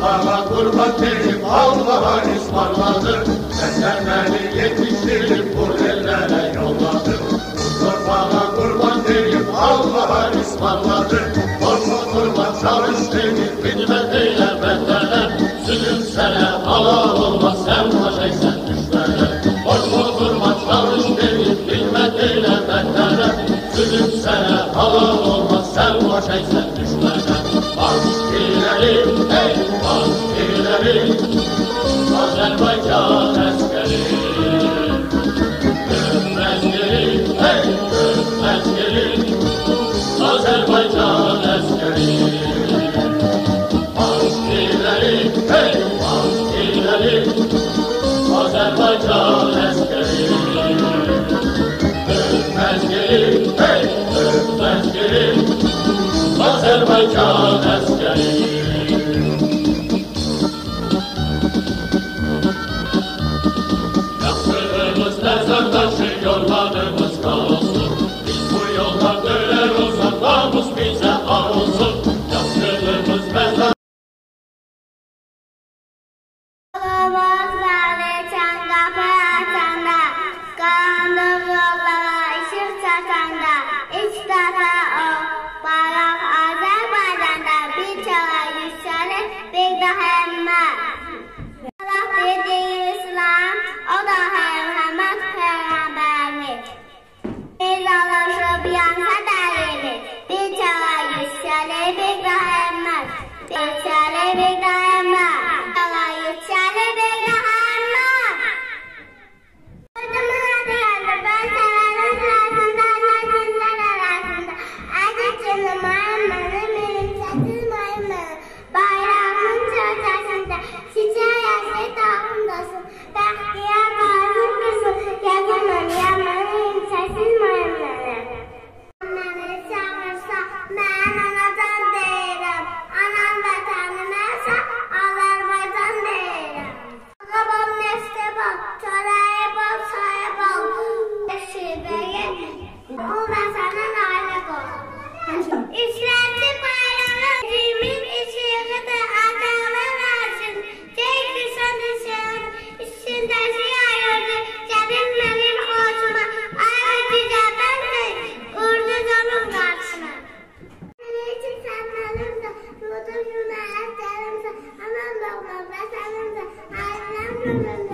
Mustafa kurban benim Allah'a ısmarladı. Senden beni yetiştirip bu ellere yolladı. Mustafa kurban benim Allah'a ısmarladı. Korkma kurban çalış benim hizmet eyle bendene. Sütüm sana halal olmaz sen başaysan düşmene. Korkma kurban çalış benim hizmet eyle bendene. Sütüm sana halal olmaz sen başaysan düşmene. Askilerim, hey askilerim, Azerbaycan askeri. Ürmez gelin, hey ürmez gelin, Azerbaycan askeri. Askilerim, hey askilerim, Azerbaycan askeri. Ürmez gelin, hey ürmez gelin, Azerbaycan askeri. Yaktığımız mezardaşı yollarımız kalsın. Biz bu yoldan döner olsak namus bize olsun. Yaktığımız mezar Anam